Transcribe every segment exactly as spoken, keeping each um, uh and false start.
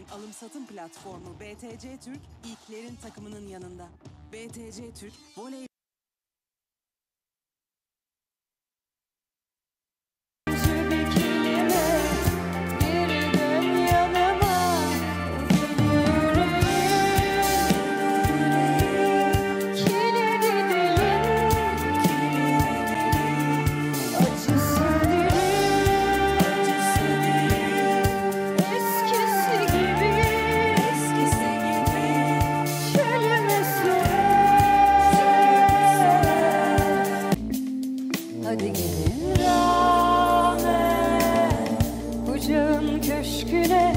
alım satım platformu B T C Türk ilklerin takımının yanında. B T C Türk voley hadi gelin rağmen kucağın köşküne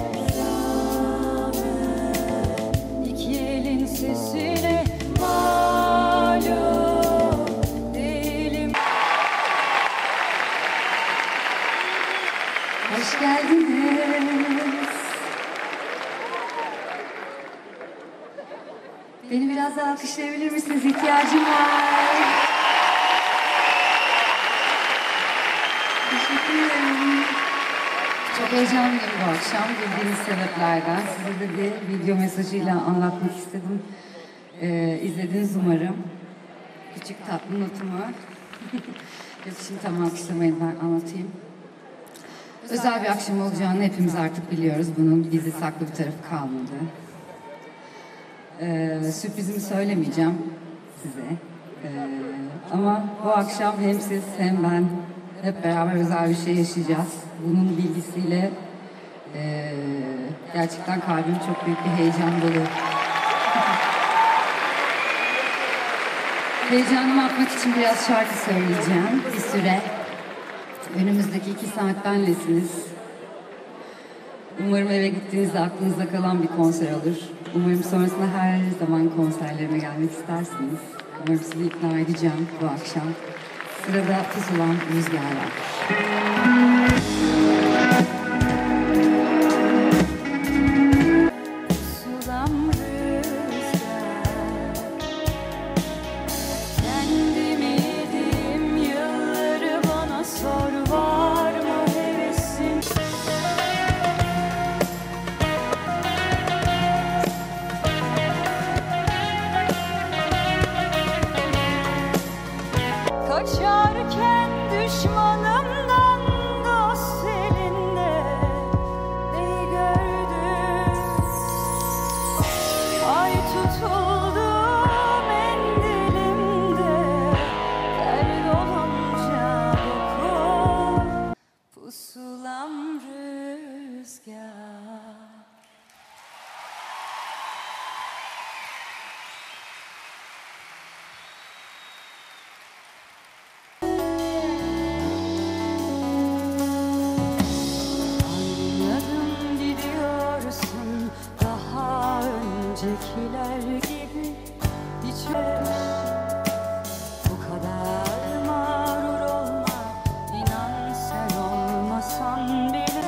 rağmen iki elin sesine malum değilim. Hoş geldiniz. Beni biraz daha alkışlayabilir misiniz? İhtiyacım var. Teşekkür ederim. Çok heyecanlıyım bu akşam bildiğiniz sebeplerden. Size de bir video mesajıyla anlatmak istedim. Ee, izlediniz umarım. Küçük tatlı notum var. Yok şimdi tam alkışlamayın, ben anlatayım. Özel bir akşam olacağını hepimiz artık biliyoruz. Bunun gizli saklı bir tarafı kalmadı. Ee, sürprizimi söylemeyeceğim size. Ee, ama bu akşam hem siz hem ben hep beraber özel bir şey yaşayacağız. Bunun bilgisiyle e, gerçekten kalbim çok büyük bir heyecan dolu. Heyecanımı atmak için biraz şarkı söyleyeceğim bir süre. Önümüzdeki iki saat benlesiniz. Umarım eve gittiğinizde aklınızda kalan bir konser olur. Umarım sonrasında her zaman konserlerime gelmek istersiniz. Umarım sizi ikna edeceğim bu akşam. Sırada Pusulan Rüzgar var. Kaçarken düşmanımdan dost elinde neyi gördüm? Ay tutuldu mendilimde dert olunca doku pusulam rüzgar. Öncekiler gibi hiç bu kadar mağrur olma, inan sen olmasan bile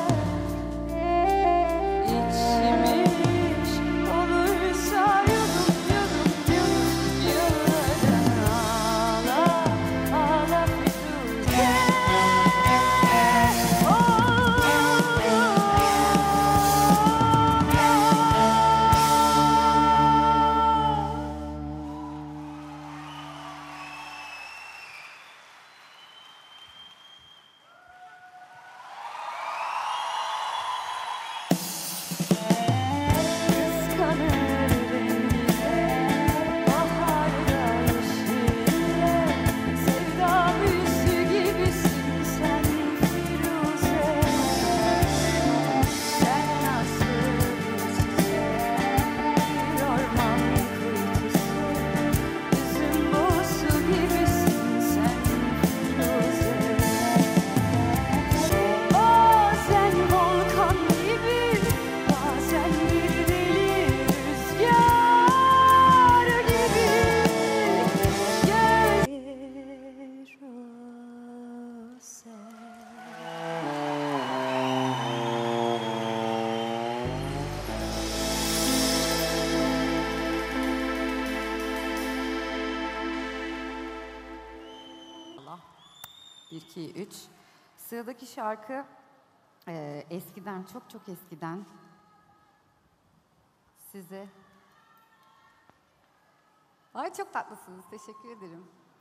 içmiş olursa yudum yudum yudum yıllardan ağla ağla fütuke bir, iki, üç. Sıradaki şarkı e, eskiden, çok çok eskiden size. Ay çok tatlısınız. Teşekkür ederim.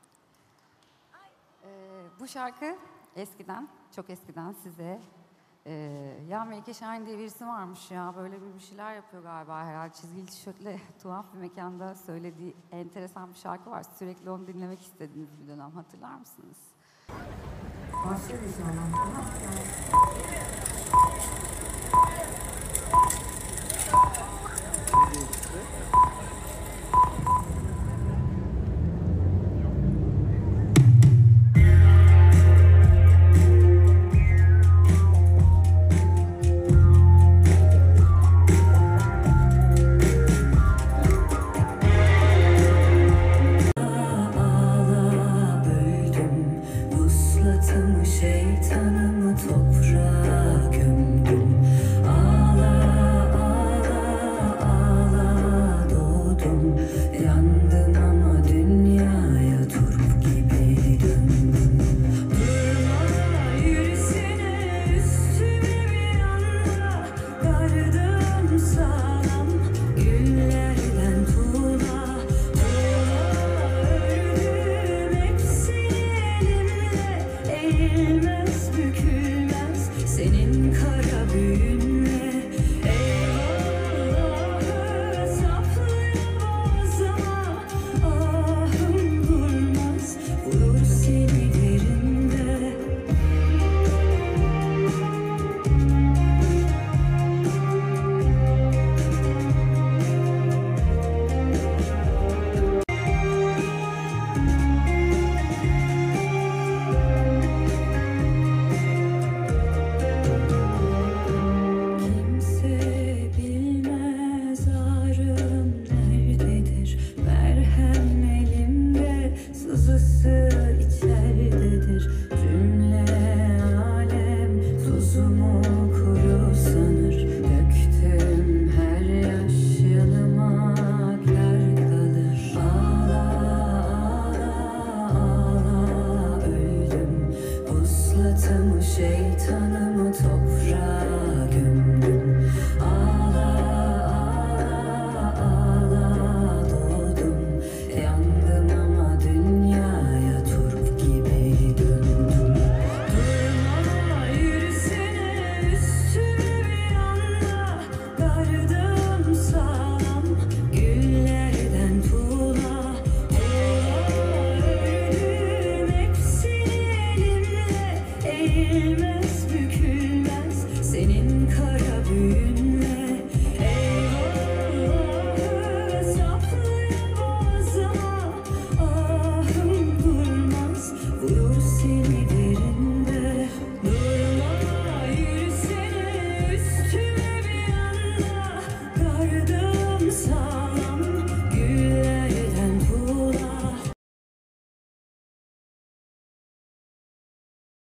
Ee, bu şarkı eskiden, çok eskiden size e, ya Melike Şahin diye birisi varmış ya böyle bir, bir şeyler yapıyor galiba herhalde çizgili tişörtle tuhaf bir mekanda söylediği enteresan bir şarkı var. Sürekli onu dinlemek istediğiniz bir dönem hatırlar mısınız? Başlıyor inşallah.